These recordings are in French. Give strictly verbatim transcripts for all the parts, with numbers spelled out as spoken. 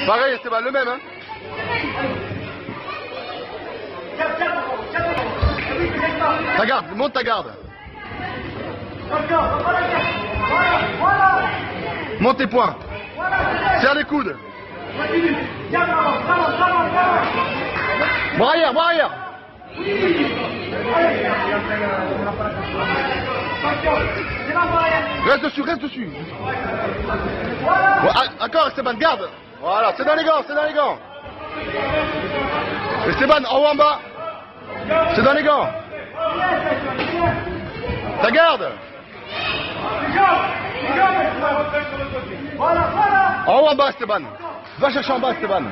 Pareil, Esteban, le même, hein. Ta garde, monte ta garde. Monte tes poings. Serre les coudes. Bras arrière, bras arrière. Reste dessus, reste dessus. Bon, d'accord, Esteban, garde. Voilà, c'est dans les gants, c'est dans les gants. Esteban, en haut, en bas. C'est dans les gants. Ta garde. En haut, en bas, Esteban. Va chercher en bas, Esteban.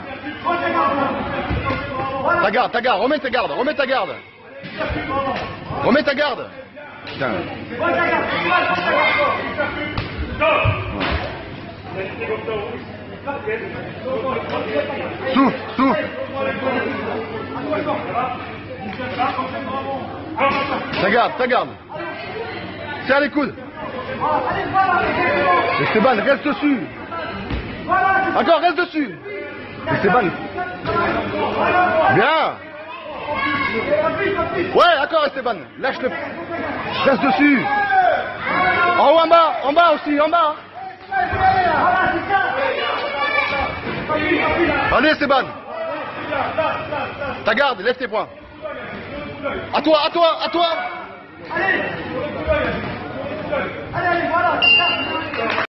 Ta garde, ta garde, remets ta garde, remets ta garde. Remets ta garde. Putain. Souffle, souffle. Ta garde, ta garde. Serre les coudes. Esteban, reste dessus. Encore, reste dessus. Esteban. Bien. Ouais, d'accord, Esteban. Lâche le. Reste dessus. En haut, en bas. En bas aussi, en bas. Allez, Esteban. Ta garde, lève tes poings. À toi, à toi, à toi. Allez. Allez, allez, voilà.